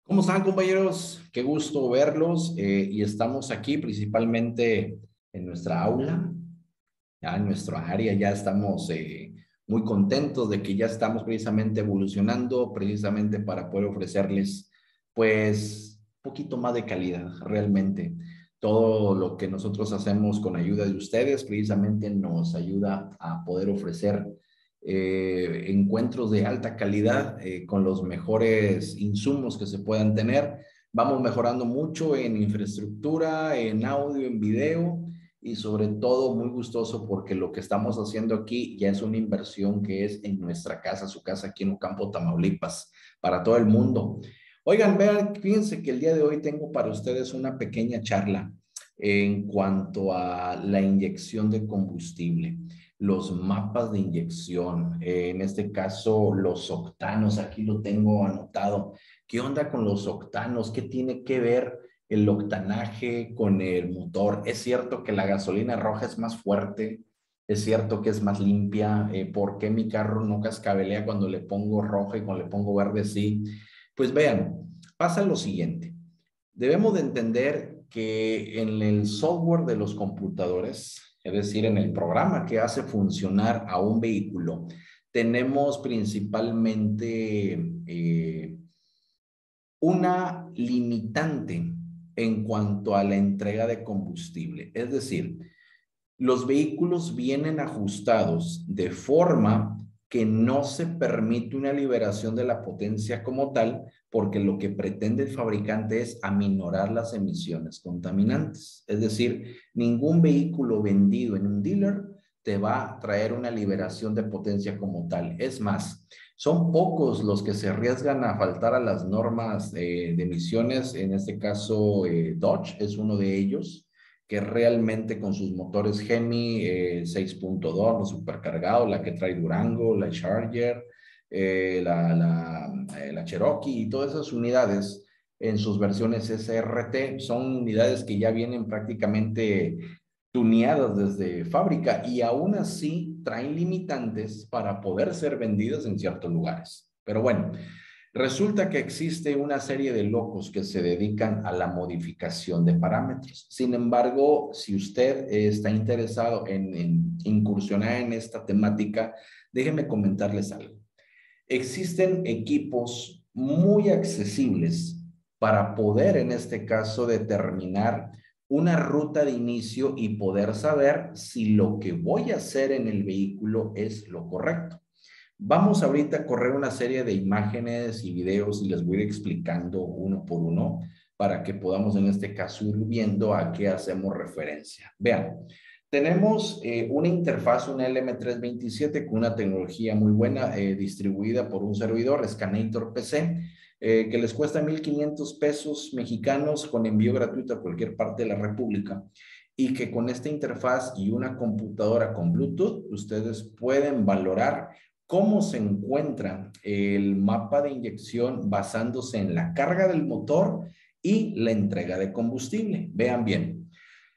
¿Cómo están, compañeros? Qué gusto verlos y estamos aquí principalmente en nuestra aula, ya en nuestra área, ya estamos muy contentos de que ya estamos precisamente evolucionando, precisamente para poder ofrecerles, pues, un poquito más de calidad, realmente. Todo lo que nosotros hacemos con ayuda de ustedes, precisamente nos ayuda a poder ofrecer encuentros de alta calidad con los mejores insumos que se puedan tener. Vamos mejorando mucho en infraestructura, en audio, en video y sobre todo muy gustoso porque lo que estamos haciendo aquí ya es una inversión que es en nuestra casa, su casa aquí en Ocampo, Tamaulipas, para todo el mundo. Oigan, vean, fíjense que el día de hoy tengo para ustedes una pequeña charla en cuanto a la inyección de combustible, los mapas de inyección, en este caso los octanos, aquí lo tengo anotado. ¿Qué onda con los octanos? ¿Qué tiene que ver el octanaje con el motor? Es cierto que la gasolina roja es más fuerte, es cierto que es más limpia. ¿Por qué mi carro no cascabelea cuando le pongo roja y cuando le pongo verde sí? Pues vean, pasa lo siguiente. Debemos de entender que en el software de los computadores, es decir, en el programa que hace funcionar a un vehículo, tenemos principalmente una limitante en cuanto a la entrega de combustible. Es decir, los vehículos vienen ajustados de forma que no se permite una liberación de la potencia como tal, porque lo que pretende el fabricante es aminorar las emisiones contaminantes. Es decir, ningún vehículo vendido en un dealer te va a traer una liberación de potencia como tal. Es más, son pocos los que se arriesgan a faltar a las normas de emisiones. En este caso, Dodge es uno de ellos, que realmente con sus motores Hemi 6.2, los supercargados, la que trae Durango, la Charger, la Cherokee y todas esas unidades en sus versiones SRT son unidades que ya vienen prácticamente tuneadas desde fábrica y aún así traen limitantes para poder ser vendidas en ciertos lugares. Pero bueno, resulta que existe una serie de locos que se dedican a la modificación de parámetros. Sin embargo, si usted está interesado en incursionar en esta temática, déjenme comentarles algo. Existen equipos muy accesibles para poder, en este caso, determinar una ruta de inicio y poder saber si lo que voy a hacer en el vehículo es lo correcto. Vamos ahorita a correr una serie de imágenes y videos y les voy a ir explicando uno por uno para que podamos en este caso ir viendo a qué hacemos referencia. Vean, tenemos una interfaz, una LM327 con una tecnología muy buena distribuida por un servidor, Scanator PC, que les cuesta 1,500 pesos mexicanos con envío gratuito a cualquier parte de la República y que con esta interfaz y una computadora con Bluetooth, ustedes pueden valorar cómo se encuentra el mapa de inyección basándose en la carga del motor y la entrega de combustible. Vean bien.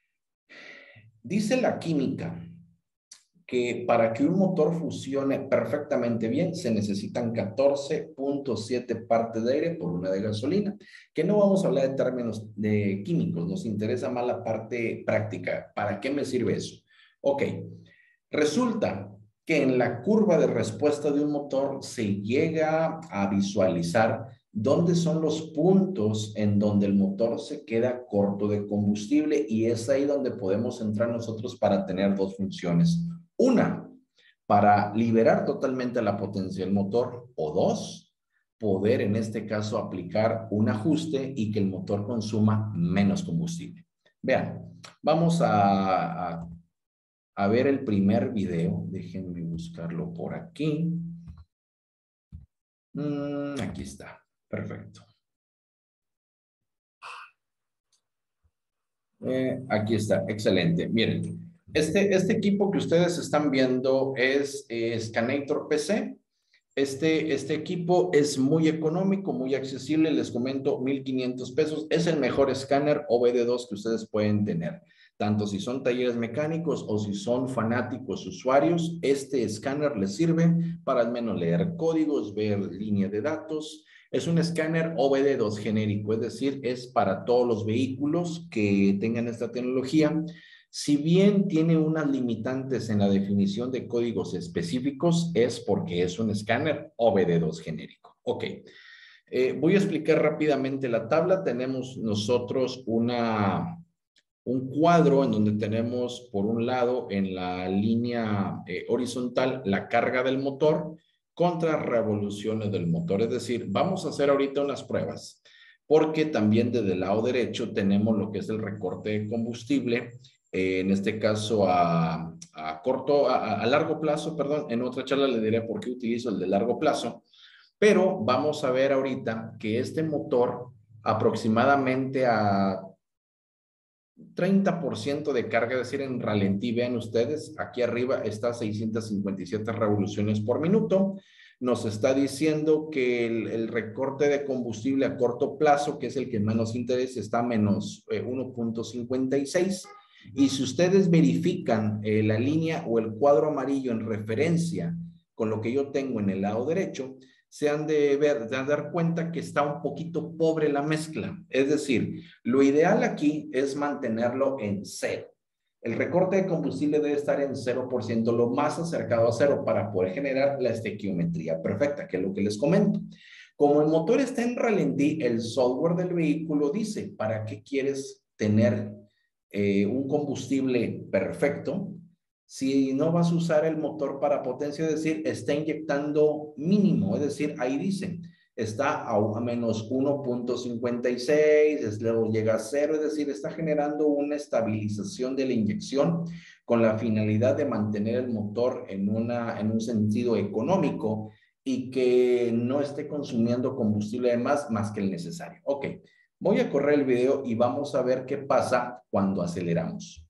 Dice la química que para que un motor funcione perfectamente bien se necesitan 14.7 partes de aire por una de gasolina, que no vamos a hablar de términos de químicos, nos interesa más la parte práctica. ¿Para qué me sirve eso? Ok, resulta que en la curva de respuesta de un motor se llega a visualizar dónde son los puntos en donde el motor se queda corto de combustible y es ahí donde podemos entrar nosotros para tener dos funciones. Una, para liberar totalmente la potencia del motor, o dos, poder en este caso aplicar un ajuste y que el motor consuma menos combustible. Vean, vamos a ver el primer video. Déjenme buscarlo por aquí. Aquí está. Perfecto. Aquí está. Excelente. Miren, este equipo que ustedes están viendo es Scanator PC. Este equipo es muy económico, muy accesible. Les comento, 1,500 pesos. Es el mejor escáner OBD2 que ustedes pueden tener. Tanto si son talleres mecánicos o si son fanáticos usuarios, este escáner les sirve para al menos leer códigos, ver línea de datos. Es un escáner OBD2 genérico, es decir, es para todos los vehículos que tengan esta tecnología. Si bien tiene unas limitantes en la definición de códigos específicos, es porque es un escáner OBD2 genérico. Ok. Voy a explicar rápidamente la tabla. Tenemos nosotros un cuadro en donde tenemos por un lado en la línea horizontal la carga del motor contra revoluciones del motor. Es decir, vamos a hacer ahorita unas pruebas porque también desde el lado derecho tenemos lo que es el recorte de combustible, en este caso a largo plazo, perdón. En otra charla le diré por qué utilizo el de largo plazo, pero vamos a ver ahorita que este motor aproximadamente a 30% de carga, es decir, en ralentí, vean ustedes, aquí arriba está 657 revoluciones por minuto. Nos está diciendo que el recorte de combustible a corto plazo, que es el que más nos interesa, está a menos 1.56. Y si ustedes verifican la línea o el cuadro amarillo en referencia con lo que yo tengo en el lado derecho, se han de dar cuenta que está un poquito pobre la mezcla. Es decir, lo ideal aquí es mantenerlo en cero. El recorte de combustible debe estar en 0%, lo más acercado a cero para poder generar la estequiometría perfecta, que es lo que les comento. Como el motor está en ralentí, el software del vehículo dice, ¿para qué quieres tener un combustible perfecto si no vas a usar el motor para potencia? Es decir, está inyectando mínimo, es decir, ahí dice, está a menos 1.56, luego llega a cero, es decir, está generando una estabilización de la inyección con la finalidad de mantener el motor en un sentido económico y que no esté consumiendo combustible de más que el necesario. Ok, voy a correr el video y vamos a ver qué pasa cuando aceleramos.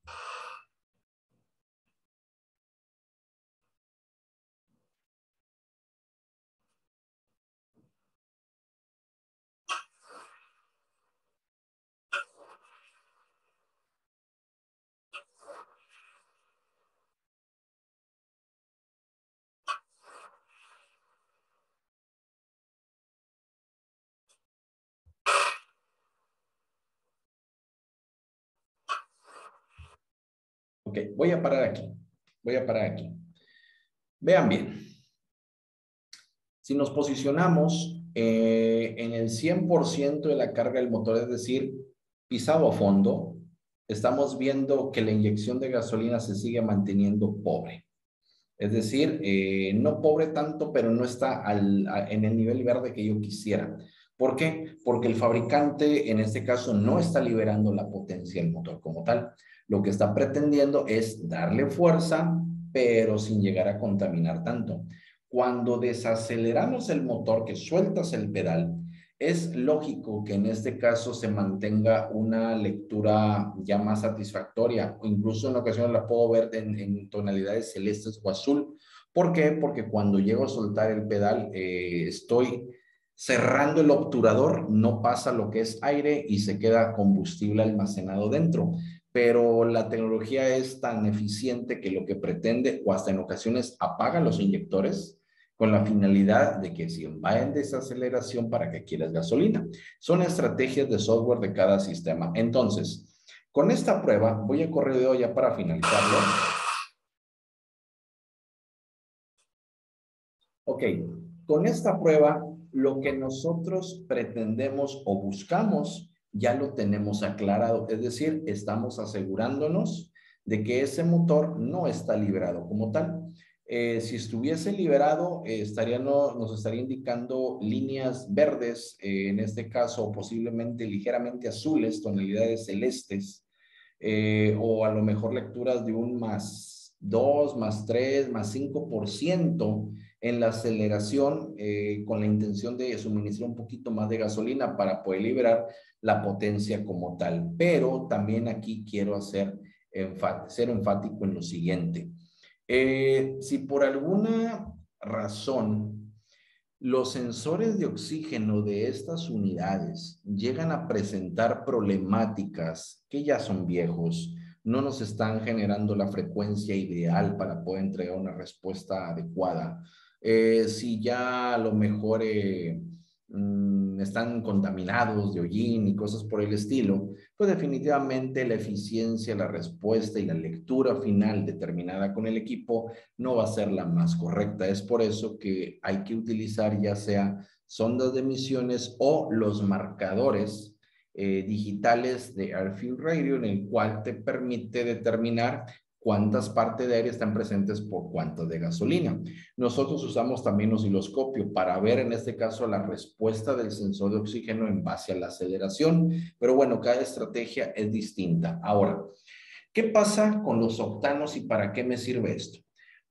Ok, voy a parar aquí. Voy a parar aquí. Vean bien. Si nos posicionamos en el 100% de la carga del motor, es decir, pisado a fondo, estamos viendo que la inyección de gasolina se sigue manteniendo pobre. Es decir, no pobre tanto, pero no está en el nivel verde que yo quisiera. ¿Por qué? Porque el fabricante, en este caso, no está liberando la potencia del motor como tal. Lo que está pretendiendo es darle fuerza, pero sin llegar a contaminar tanto. Cuando desaceleramos el motor, que sueltas el pedal, es lógico que en este caso se mantenga una lectura ya más satisfactoria, o incluso en ocasiones la puedo ver en tonalidades celestes o azul. ¿Por qué? Porque cuando llego a soltar el pedal, estoy cerrando el obturador, no pasa lo que es aire y se queda combustible almacenado dentro. Pero la tecnología es tan eficiente que lo que pretende, o hasta en ocasiones apaga los inyectores, con la finalidad de que si va en desaceleración, para que quieras gasolina. Son estrategias de software de cada sistema. Entonces, con esta prueba, voy a correr de hoy ya para finalizarlo. Ok, con esta prueba, lo que nosotros pretendemos o buscamos, ya lo tenemos aclarado. Es decir, estamos asegurándonos de que ese motor no está liberado como tal. Si estuviese liberado, nos estaría indicando líneas verdes, en este caso posiblemente ligeramente azules, tonalidades celestes, o a lo mejor lecturas de un +2, +3, +5% en la aceleración, con la intención de suministrar un poquito más de gasolina para poder liberar la potencia como tal. Pero también aquí quiero ser enfático en lo siguiente. Si por alguna razón los sensores de oxígeno de estas unidades llegan a presentar problemáticas que ya son viejos, no nos están generando la frecuencia ideal para poder entregar una respuesta adecuada. Si ya a lo mejor están contaminados de hollín y cosas por el estilo, pues definitivamente la eficiencia, la respuesta y la lectura final determinada con el equipo no va a ser la más correcta. Es por eso que hay que utilizar ya sea sondas de emisiones o los marcadores digitales de Airfield Radio, en el cual te permite determinar cuántas partes de aire están presentes por cuántas de gasolina. Nosotros usamos también osciloscopio para ver en este caso la respuesta del sensor de oxígeno en base a la aceleración, pero bueno, cada estrategia es distinta. Ahora, ¿qué pasa con los octanos y para qué me sirve esto?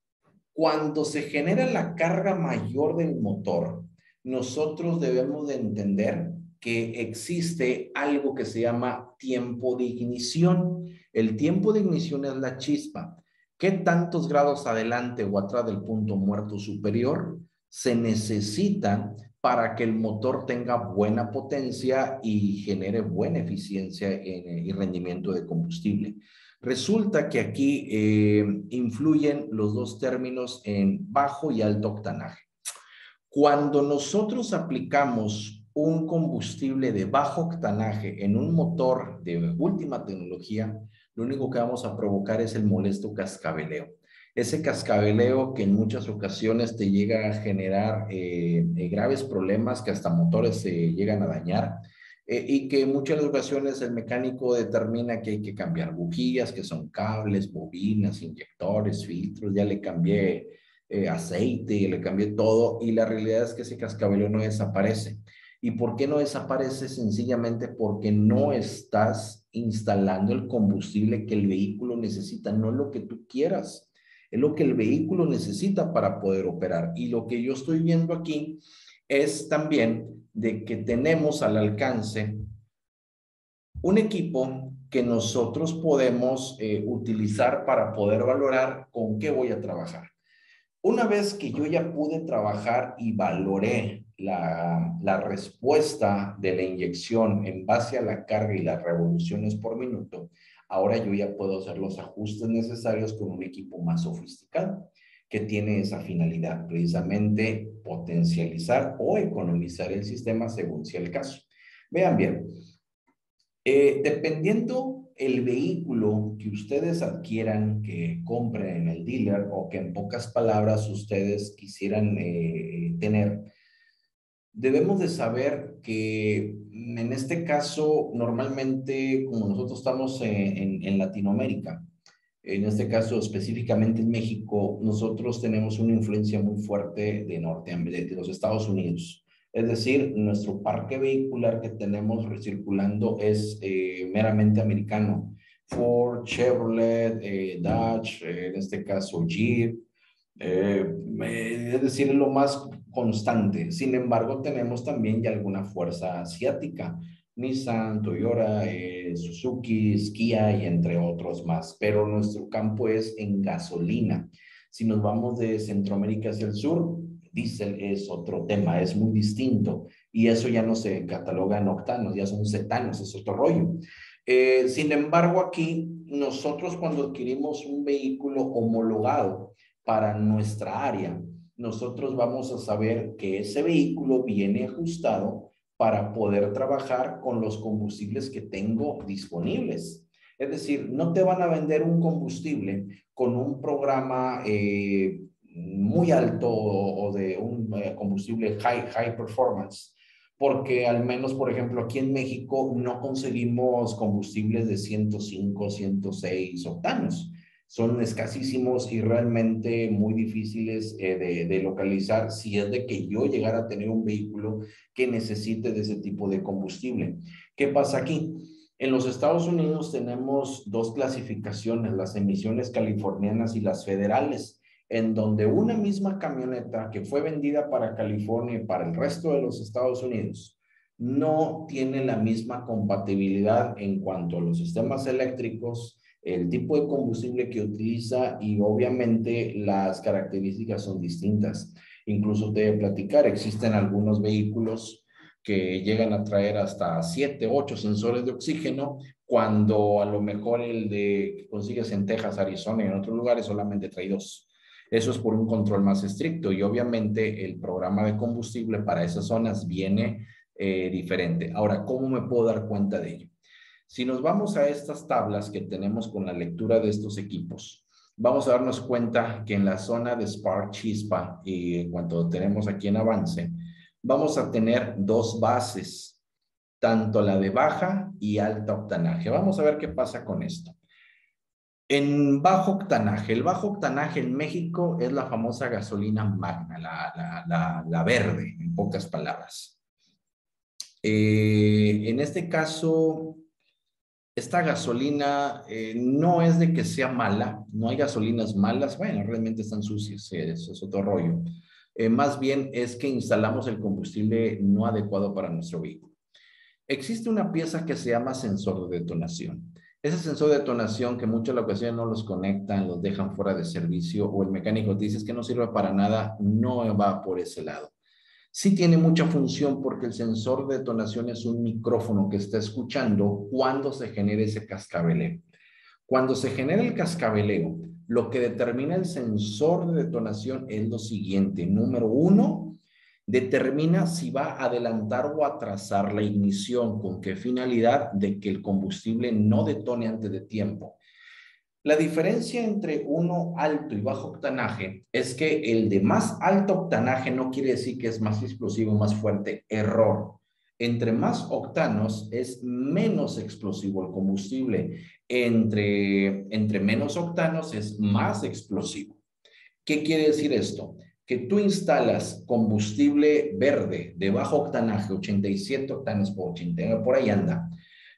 Cuando se genera la carga mayor del motor, nosotros debemos de entender que existe algo que se llama tiempo de ignición. El tiempo de ignición es la chispa. ¿Qué tantos grados adelante o atrás del punto muerto superior se necesitan para que el motor tenga buena potencia y genere buena eficiencia y rendimiento de combustible? Resulta que aquí influyen los dos términos en bajo y alto octanaje. Cuando nosotros aplicamos un combustible de bajo octanaje en un motor de última tecnología, lo único que vamos a provocar es el molesto cascabeleo. Ese cascabeleo que en muchas ocasiones te llega a generar graves problemas que hasta motores se llegan a dañar. Y que en muchas ocasiones el mecánico determina que hay que cambiar bujías, que son cables, bobinas, inyectores, filtros, ya le cambié aceite, le cambié todo, y la realidad es que ese cascabeleo no desaparece. ¿Y por qué no desaparece? Sencillamente porque no estás instalando el combustible que el vehículo necesita, no es lo que tú quieras, es lo que el vehículo necesita para poder operar. Y lo que yo estoy viendo aquí es también de que tenemos al alcance un equipo que nosotros podemos utilizar para poder valorar con qué voy a trabajar. Una vez que yo ya pude trabajar y valoré la respuesta de la inyección en base a la carga y las revoluciones por minuto, ahora yo ya puedo hacer los ajustes necesarios con un equipo más sofisticado que tiene esa finalidad, precisamente potencializar o economizar el sistema según sea el caso. Vean bien, dependiendo el vehículo que ustedes adquieran, que compren en el dealer o que en pocas palabras ustedes quisieran tener, debemos de saber que en este caso, normalmente, como nosotros estamos en Latinoamérica, en este caso específicamente en México, nosotros tenemos una influencia muy fuerte de Norteamérica, de los Estados Unidos. Es decir, nuestro parque vehicular que tenemos recirculando es meramente americano. Ford, Chevrolet, Dodge, en este caso Jeep, es decir, lo más constante. Sin embargo, tenemos también ya alguna fuerza asiática. Nissan, Toyota, Suzuki, Kia y entre otros más. Pero nuestro campo es en gasolina. Si nos vamos de Centroamérica hacia el sur, diésel es otro tema, es muy distinto. Y eso ya no se cataloga en octanos, ya son cetanos, es otro rollo. Sin embargo, aquí nosotros cuando adquirimos un vehículo homologado para nuestra área, nosotros vamos a saber que ese vehículo viene ajustado para poder trabajar con los combustibles que tengo disponibles. Es decir, no te van a vender un combustible con un programa muy alto o de un combustible high performance, porque al menos, por ejemplo, aquí en México no conseguimos combustibles de 105, 106 octanos. Son escasísimos y realmente muy difíciles de localizar si es de que yo llegara a tener un vehículo que necesite de ese tipo de combustible. ¿Qué pasa aquí? En los Estados Unidos tenemos dos clasificaciones, las emisiones californianas y las federales, en donde una misma camioneta que fue vendida para California y para el resto de los Estados Unidos no tiene la misma compatibilidad en cuanto a los sistemas eléctricos, el tipo de combustible que utiliza y obviamente las características son distintas. Incluso te voy a platicar, existen algunos vehículos que llegan a traer hasta 7, 8 sensores de oxígeno, cuando a lo mejor el de que consigues en Texas, Arizona y en otros lugares solamente trae 2. Eso es por un control más estricto y obviamente el programa de combustible para esas zonas viene diferente. Ahora, ¿cómo me puedo dar cuenta de ello? Si nos vamos a estas tablas que tenemos con la lectura de estos equipos, vamos a darnos cuenta que en la zona de Spark Chispa y en cuanto tenemos aquí en avance, vamos a tener 2 bases, tanto la de baja y alta octanaje. Vamos a ver qué pasa con esto. En bajo octanaje, el bajo octanaje en México es la famosa gasolina magna, la verde, en pocas palabras. En este caso, esta gasolina no es de que sea mala, no hay gasolinas malas, bueno, realmente están sucias, eso es otro rollo. Más bien es que instalamos el combustible no adecuado para nuestro vehículo. Existe una pieza que se llama sensor de detonación. Ese sensor de detonación que muchas ocasiones no los conectan, los dejan fuera de servicio o el mecánico dice que no sirve para nada, no va por ese lado. Sí tiene mucha función porque el sensor de detonación es un micrófono que está escuchando cuando se genera ese cascabeleo. Cuando se genera el cascabeleo, lo que determina el sensor de detonación es lo siguiente. Número 1, determina si va a adelantar o atrasar la ignición. ¿Con qué finalidad? De que el combustible no detone antes de tiempo. La diferencia entre uno alto y bajo octanaje es que el de más alto octanaje no quiere decir que es más explosivo, más fuerte. Error. Entre más octanos es menos explosivo el combustible. Entre menos octanos es más explosivo. ¿Qué quiere decir esto? Que tú instalas combustible verde de bajo octanaje, 87 octanos por 80, por ahí anda.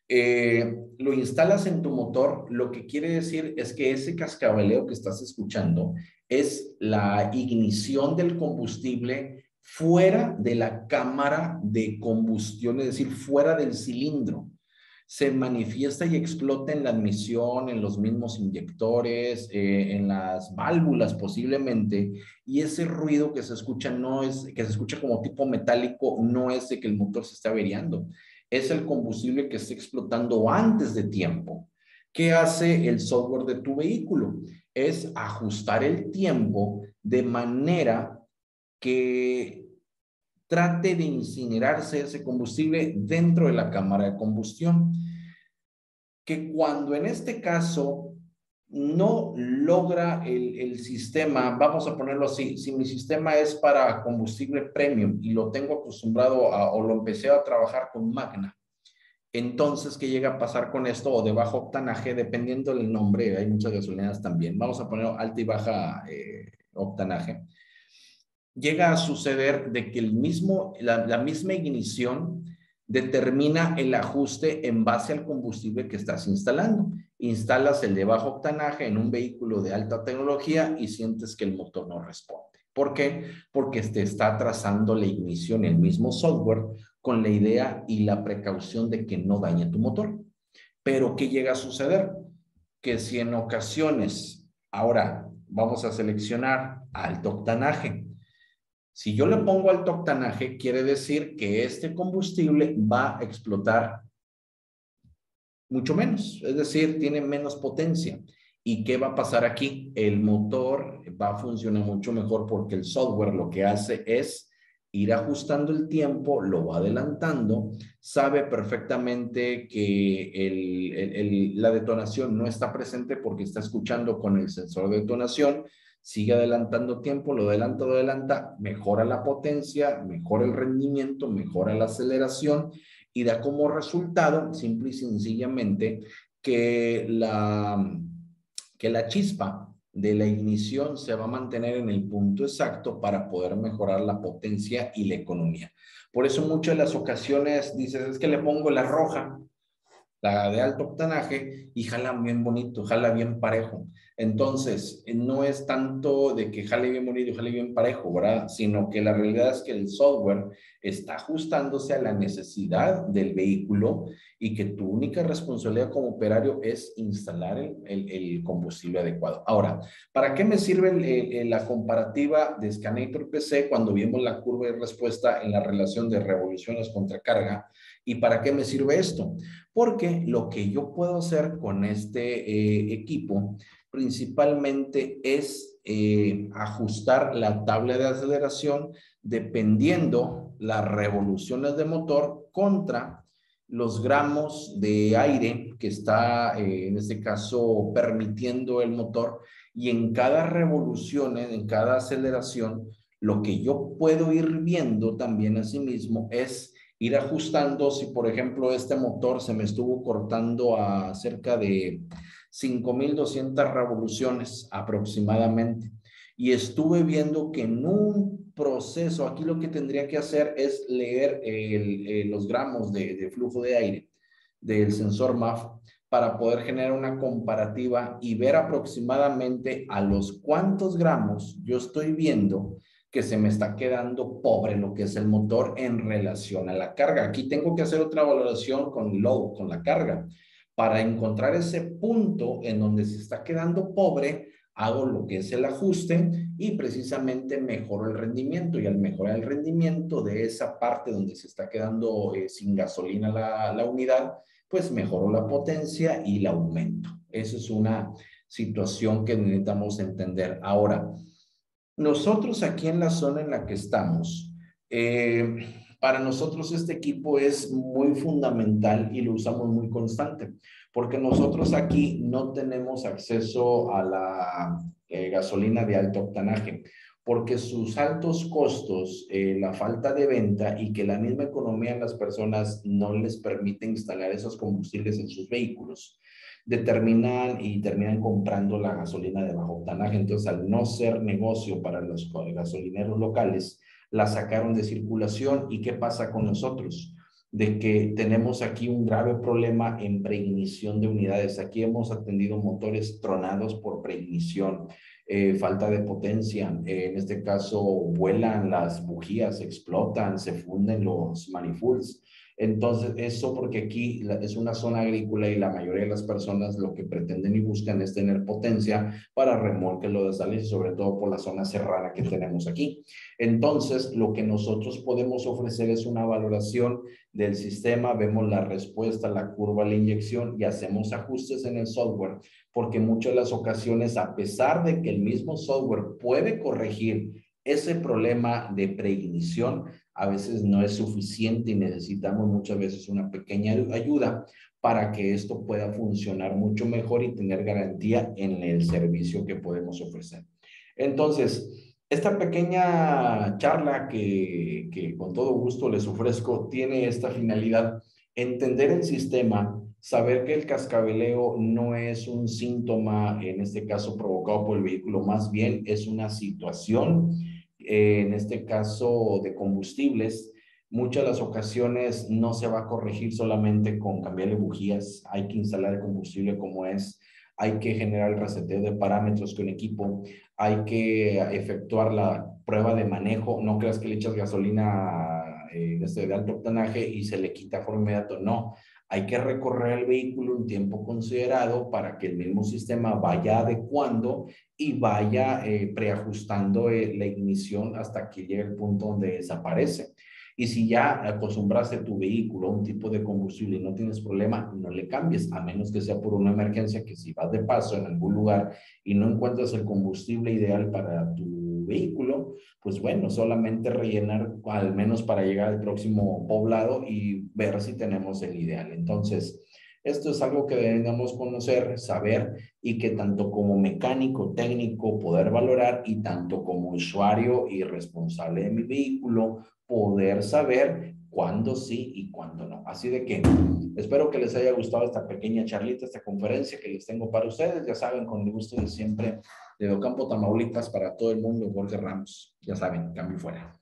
Lo instalas en tu motor, lo que quiere decir es que ese cascabeleo que estás escuchando es la ignición del combustible fuera de la cámara de combustión, es decir, fuera del cilindro. Se manifiesta y explota en la admisión, en los mismos inyectores, en las válvulas posiblemente, y ese ruido que se escucha no es, que se escucha como tipo metálico, no es de que el motor se está averiando, es el combustible que está explotando antes de tiempo. ¿Qué hace el software de tu vehículo? Es ajustar el tiempo de manera que trate de incinerarse ese combustible dentro de la cámara de combustión. Que cuando en este caso no logra el sistema, vamos a ponerlo así, si mi sistema es para combustible premium y lo tengo acostumbrado o lo empecé a trabajar con Magna, entonces, ¿qué llega a pasar con esto? O de bajo octanaje, dependiendo del nombre, hay muchas gasolineras también. Vamos a poner alta y baja octanaje. Llega a suceder de que la misma ignición determina el ajuste en base al combustible que estás instalando. Instalas el de bajo octanaje en un vehículo de alta tecnología y sientes que el motor no responde. ¿Por qué? Porque te está trazando la ignición, el mismo software, con la idea y la precaución de que no dañe tu motor. Pero ¿qué llega a suceder? Que si en ocasiones, ahora vamos a seleccionar alto octanaje. Si yo le pongo alto octanaje, quiere decir que este combustible va a explotar mucho menos, es decir, tiene menos potencia. ¿Y qué va a pasar aquí? El motor va a funcionar mucho mejor porque el software lo que hace es ir ajustando el tiempo, lo va adelantando, sabe perfectamente que la detonación no está presente porque está escuchando con el sensor de detonación, sigue adelantando tiempo, lo adelanta, mejora la potencia, mejora el rendimiento, mejora la aceleración y da como resultado, simple y sencillamente, que la chispa de la ignición se va a mantener en el punto exacto para poder mejorar la potencia y la economía. Por eso muchas de las ocasiones dices, es que le pongo la roja, la de alto octanaje, y jala bien bonito, jala bien parejo. Entonces, no es tanto de que jale bien bonito y jale bien parejo, ¿verdad? Sino que la realidad es que el software está ajustándose a la necesidad del vehículo y que tu única responsabilidad como operario es instalar el combustible adecuado. Ahora, ¿para qué me sirve la comparativa de Scanator PC cuando vimos la curva de respuesta en la relación de revoluciones contra carga? ¿Y para qué me sirve esto? Porque lo que yo puedo hacer con este equipo principalmente es ajustar la tabla de aceleración dependiendo las revoluciones de motor contra los gramos de aire que está, en este caso, permitiendo el motor. Y en cada revolución, en cada aceleración, lo que yo puedo ir viendo también asimismo es ir ajustando. Si, por ejemplo, este motor se me estuvo cortando a cerca de 5,200 revoluciones aproximadamente. Y estuve viendo que en un proceso, aquí lo que tendría que hacer es leer los gramos de flujo de aire del sensor MAF para poder generar una comparativa y ver aproximadamente a los cuántos gramos yo estoy viendo que se me está quedando pobre lo que es el motor en relación a la carga. Aquí tengo que hacer otra valoración con load, con la carga. Para encontrar ese punto en donde se está quedando pobre, hago lo que es el ajuste y precisamente mejoro el rendimiento. Y al mejorar el rendimiento de esa parte donde se está quedando sin gasolina la unidad, pues mejoro la potencia y la aumento. Esa es una situación que necesitamos entender. Ahora, nosotros aquí en la zona en la que estamos, para nosotros este equipo es muy fundamental y lo usamos muy constante, porque nosotros aquí no tenemos acceso a la gasolina de alto octanaje, porque sus altos costos, la falta de venta y que la misma economía en las personas no les permite instalar esos combustibles en sus vehículos terminan comprando la gasolina de bajo octanaje. Entonces, al no ser negocio para los gasolineros locales, la sacaron de circulación. ¿Y qué pasa con nosotros? De que tenemos aquí un grave problema en preignición de unidades. Aquí hemos atendido motores tronados por preignición, falta de potencia. En este caso, vuelan las bujías, explotan, se funden los manifolds. Entonces, eso porque aquí es una zona agrícola y la mayoría de las personas lo que pretenden y buscan es tener potencia para remolque lo de sales y sobre todo por la zona serrana que tenemos aquí. Entonces, lo que nosotros podemos ofrecer es una valoración del sistema, vemos la respuesta, la curva, la inyección y hacemos ajustes en el software, porque muchas de las ocasiones, a pesar de que el mismo software puede corregir ese problema de preignición, a veces no es suficiente y necesitamos muchas veces una pequeña ayuda para que esto pueda funcionar mucho mejor y tener garantía en el servicio que podemos ofrecer. Entonces, esta pequeña charla que con todo gusto les ofrezco tiene esta finalidad: entender el sistema, saber que el cascabeleo no es un síntoma, en este caso provocado por el vehículo, más bien es una situación, en este caso de combustibles. Muchas de las ocasiones no se va a corregir solamente con cambiarle bujías, hay que instalar el combustible como es, hay que generar el reseteo de parámetros con equipo, hay que efectuar la prueba de manejo. No creas que le echas gasolina de alto octanaje y se le quita por inmediato, no. Hay que recorrer el vehículo un tiempo considerado para que el mismo sistema vaya adecuando y vaya preajustando la ignición hasta que llegue el punto donde desaparece. Y si ya acostumbraste tu vehículo a un tipo de combustible y no tienes problema, no le cambies, a menos que sea por una emergencia, que si vas de paso en algún lugar y no encuentras el combustible ideal para tu vehículo, pues bueno, solamente rellenar al menos para llegar al próximo poblado y ver si tenemos el ideal. Entonces, esto es algo que debemos conocer, saber y que tanto como mecánico, técnico, poder valorar y tanto como usuario y responsable de mi vehículo, poder saber cuándo sí y cuándo no. Así de que espero que les haya gustado esta pequeña charlita, esta conferencia que les tengo para ustedes. Ya saben, con el gusto de siempre, de Docampo, Tamaulipas, para todo el mundo, Jorge Ramos. Ya saben, cambio fuera.